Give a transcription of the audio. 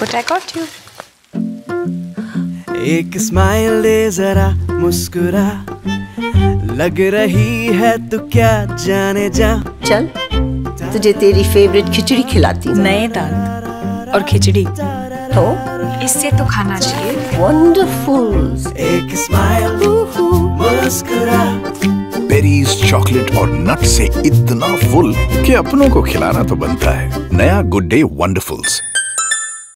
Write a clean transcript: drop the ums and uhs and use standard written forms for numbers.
what I got you. एक smile दे जरा मुस्कुरा, लग रही है तो क्या जाने जा। चल तुझे तेरी फेवरेट खिचड़ी खिलाती हूँ। नए दाल और खिचड़ी तो इससे तो खाना चाहिए। वंडरफुल। एक स्माइल मुस्कुरा। बेरीज, चॉकलेट और नट से इतना फुल कि अपनों को खिलाना तो बनता है। नया गुड डे वंडरफुल्स।